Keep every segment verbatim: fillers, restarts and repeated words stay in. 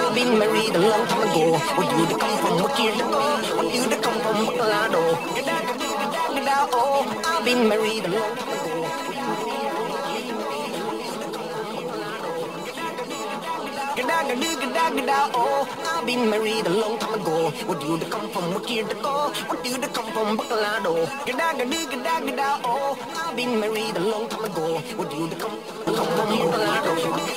I've been married a long time ago. What you to come from? What year to go? What you to come from? Bacolado. Oh, I've been married a long time ago. Oh, I've been married a long time ago. What you to come from? What year to go? What you to come from? Bacolado. Oh, I've been married a long time ago. What you to come come from? Bacolado.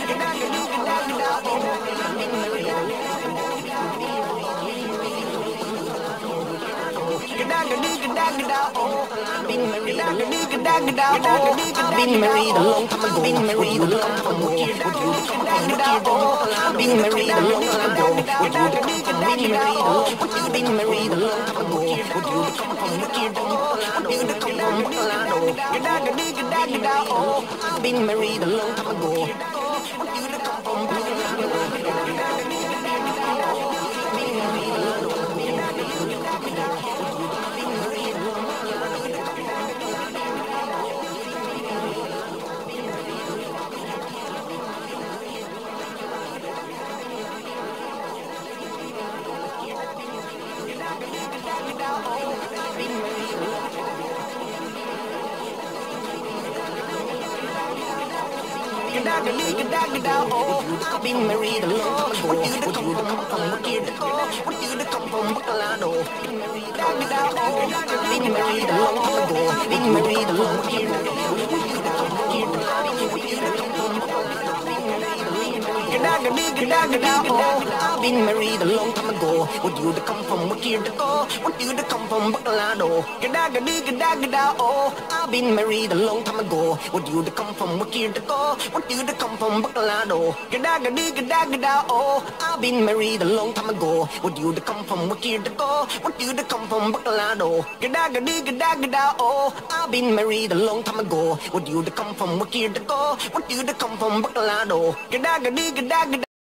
Oh, I've been married a long time ago. I've been married a long time ago. Been married a long time ago. Would you come from? I've been married a long time ago. Would you come from? Been married a long I've been married a long time ago. Would you come from? Would you come from? Oh, I've been married a long time ago. Would you come from? I've been married a long time ago. What you to come from? What year to go? What you to come from? Bacolado. I've been married a long time ago. Been married a long time ago. What you to come from? What year to go? What you to come from? Oh, I've been married a long time ago. What you to come from? What year to go? What you to come from? Bacolado. Oh, I've been married a long time ago. What you to come from? What year to go? What you to come from? Bacolado. Oh, I've been married a long time ago. What you to come from? What year to go? What you to come from? Bacolado. Oh, I've been married a long time ago. What you to come from? What year to go? What you to come from? Bacolado.